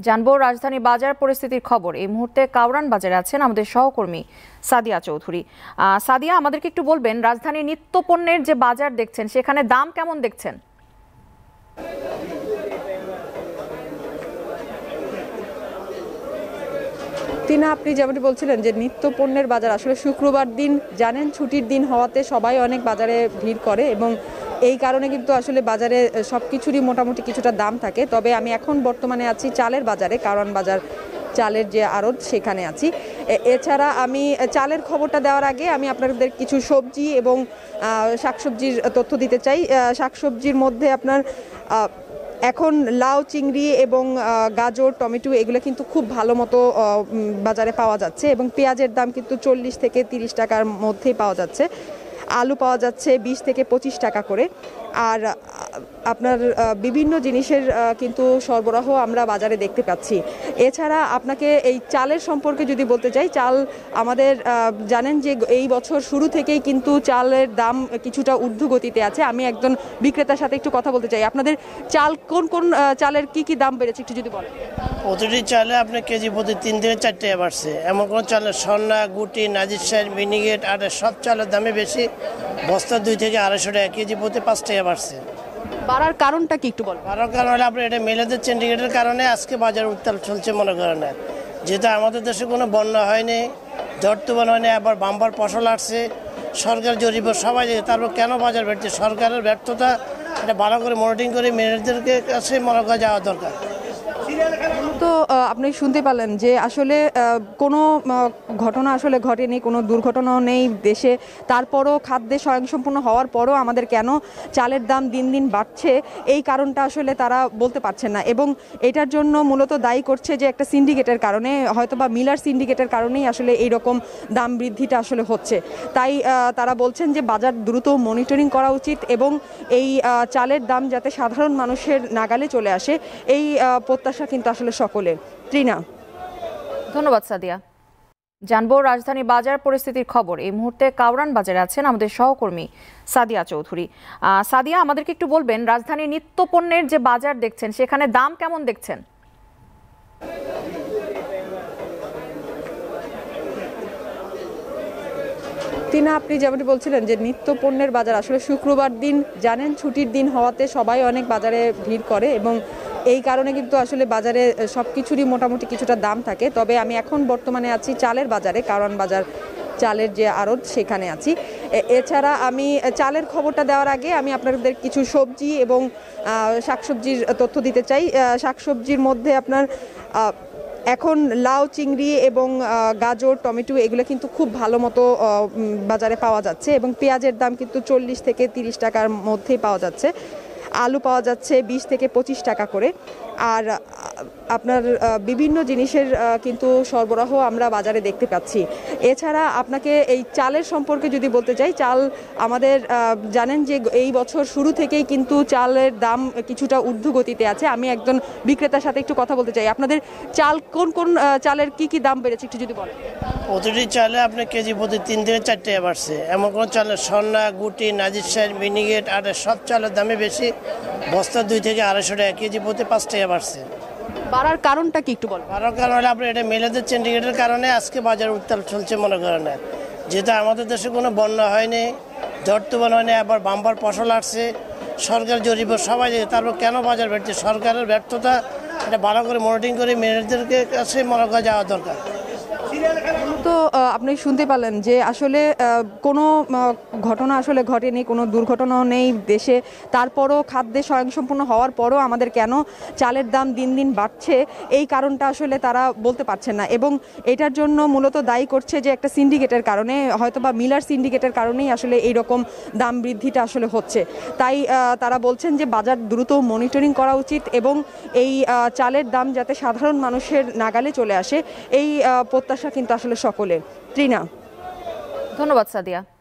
জানবো রাজধানী বাজার পরিস্থিতির খবর। এই মুহূর্তে কাউরান বাজারে আছেন আমাদের সহকর্মী সাদিয়া চৌধুরী। সাদিয়া, আমাদেরকে একটু বলবেন রাজধানীর নিত্য পণ্যের যে বাজার দেখছেন সেখানে দাম কেমন দেখছেন? তিনা, আপনি যেমনটি বলছিলেন যে নিত্য পণ্যের বাজার আসলে শুক্রবার দিন জানেন ছুটির দিন হওয়াতে সবাই অনেক বাজারে ভিড় করে এবং এই কারণে কিন্তু আসলে বাজারে সব কিছুরই মোটামুটি কিছুটা দাম থাকে। তবে আমি এখন বর্তমানে আছি চালের বাজারে, কারণ বাজার চালের যে আড়ত সেখানে আছি। এছাড়া আমি চালের খবরটা দেওয়ার আগে আমি আপনাদের কিছু সবজি এবং শাকসবজির তথ্য দিতে চাই। শাকসবজির মধ্যে আপনার এখন লাউ, চিংড়ি এবং গাজর, টমেটো এগুলো কিন্তু খুব ভালো মতো বাজারে পাওয়া যাচ্ছে এবং পেঁয়াজের দাম কিন্তু 40 থেকে 30 টাকার মধ্যেই পাওয়া যাচ্ছে। আলু পাওয়া যাচ্ছে 20 থেকে 25 টাকা করে। আর আপনার বিভিন্ন জিনিসের কিন্তু সরবরাহ আমরা বাজারে দেখতে পাচ্ছি। এছাড়া আপনাকে এই চালের সম্পর্কে যদি বলতে চাই, চাল আমাদের জানেন যে এই বছর শুরু থেকেই কিন্তু চালের দাম কিছুটা ঊর্ধ্বগতিতে আছে। আমি একজন বিক্রেতার সাথে একটু কথা বলতে চাই। আপনাদের চাল কোন কোন চালের কি দাম বেড়েছে একটু যদি বলেন। প্রতিটি চালে আপনার কেজি প্রতি 3 থেকে 4 টাকা বাড়ছে। এমন কোনো চালের সন্না, গুটি, নাজিরশাহী, মিনিগেট আর সব চালের দামে বেশি। বস্তা 2 থেকে 250 টাকা, কেজি প্রতি 5 টাকা বাড়ছে। বাড়ার কারণটা কি একটু বলেন। বাড়ার কারণ হলে আপনার এটা মেলেদের সিন্ডিকেটের কারণে আজকে বাজার উত্তাল চলছে মনে করেন না। যেহেতু আমাদের দেশে কোনো বন্যা হয়নি, ঝড় তুফান হয়নি, আবার বাম্পার ফসল আসছে, সরকার জরিপ সবাই, তারপর কেন বাজার বেড়েছে? সরকারের ব্যর্থতা, এটা ভালো করে মনিটরিং করে মেয়েদেরকে কাছে মনে করা যাওয়া দরকার। তো আপনি শুনতে পেলেন যে আসলে কোনো ঘটনা আসলে ঘটেনি, কোনো দুর্ঘটনাও নেই দেশে। তারপরও খাদ্যে স্বয়ংসম্পূর্ণ হওয়ার পরও আমাদের কেন চালের দাম দিন দিন বাড়ছে এই কারণটা আসলে তারা বলতে পারছেন না এবং এটার জন্য মূলত দায়ী করছে যে একটা সিন্ডিকেটের কারণে, হয়তো বা মিলার সিন্ডিকেটের কারণেই আসলে এইরকম দাম বৃদ্ধিটা আসলে হচ্ছে। তাই তারা বলছেন যে বাজার দ্রুত মনিটরিং করা উচিত এবং এই চালের দাম যাতে সাধারণ মানুষের নাগালে চলে আসে এই প্রত্যাশা কিন্তু আসলে সকলের। ত্রিনা, ধন্যবাদ সাদিয়া। জানবো রাজধানী বাজার পরিস্থিতির খবর। এই মুহূর্তে কাউরান বাজারে আছেন আমাদের সহকর্মী সাদিয়া চৌধুরী। সাদিয়া, আমাদেরকে একটু বলবেন রাজধানীর নিত্য পণ্যের যে বাজার দেখছেন সেখানে দাম কেমন দেখছেন? তিনা, আপনি যেমনটি বলছিলেন যে নিত্য পণ্যের বাজার আসলে শুক্রবার দিন জানেন ছুটির দিন হওয়াতে সবাই অনেক বাজারে ভিড় করে এবং এই কারণে কিন্তু আসলে বাজারে সব কিছুরই মোটামুটি কিছুটা দাম থাকে। তবে আমি এখন বর্তমানে আছি চালের বাজারে, কারণ বাজার চালের যে আড়ত সেখানে আছি। এছাড়া আমি চালের খবরটা দেওয়ার আগে আমি আপনাদের কিছু সবজি এবং শাকসবজির তথ্য দিতে চাই। শাকসবজির মধ্যে আপনার এখন লাউ, চিংড়ি এবং গাজর, টমেটো এগুলো কিন্তু খুব ভালো মতো বাজারে পাওয়া যাচ্ছে এবং পেঁয়াজের দাম কিন্তু 40 থেকে 30 টাকার মধ্যেই পাওয়া যাচ্ছে। আলু পাওয়া যাচ্ছে 20 থেকে 25 টাকা করে। আর আপনার বিভিন্ন জিনিসের কিন্তু সরবরাহ আমরা বাজারে দেখতে পাচ্ছি। এছাড়া আপনাকে এই চালের সম্পর্কে যদি বলতে চাই, চাল আমাদের জানেন যে এই বছর শুরু থেকেই কিন্তু চালের দাম কিছুটা ঊর্ধ্বগতিতে আছে। আমি একজন বিক্রেতার সাথে একটু কথা বলতে চাই। আপনাদের চাল কোন কোন চালের কি দাম বেড়েছে একটু যদি বলেন। প্রতিটি চালে আপনার কেজি প্রতি 3 থেকে 4 টাকা বাড়ছে। এমন কোনো চালের সন্না, গুটি, নাজিরশাহী, মিনিগেট আর সব চালের দামে বেশি। বস্তা 2 থেকে 250 টাকা, কেজি প্রতি 5 টাকা বাড়ছে। বাড়ার কারণটা কি একটু বলেন। বাড়ার কারণ হলে আপনার এটা মেলেদের সিন্ডিকেটের কারণে আজকে বাজার উত্তাল চলছে মনে করেন না। যেহেতু আমাদের দেশে কোনো বন্যা হয়নি, ঝড় তুফান হয়নি, আবার বাম্পার ফসল আসছে, সরকার জরিপ সবাই, তারপর কেন বাজার বেড়েছে? সরকারের ব্যর্থতা, এটা ভালো করে মনিটরিং করে মেয়েদেরকে কাছে মনে করা যাওয়া দরকার। তো আপনি শুনতে পেলেন যে আসলে কোনো ঘটনা আসলে ঘটেনি, কোনো দুর্ঘটনাও নেই দেশে। তারপরও খাদ্যে স্বয়ংসম্পূর্ণ হওয়ার পরও আমাদের কেন চালের দাম দিন দিন বাড়ছে এই কারণটা আসলে তারা বলতে পারছেন না এবং এটার জন্য মূলত দায়ী করছে যে একটা সিন্ডিকেটের কারণে, হয়তো বা মিলার সিন্ডিকেটের কারণেই আসলে এইরকম দাম বৃদ্ধিটা আসলে হচ্ছে। তাই তারা বলছেন যে বাজার দ্রুত মনিটরিং করা উচিত এবং এই চালের দাম যাতে সাধারণ মানুষের নাগালে চলে আসে এই প্রত্যাশা কিন্তু আসলে সকলের। ত্রিনা, ধন্যবাদ সাদিয়া।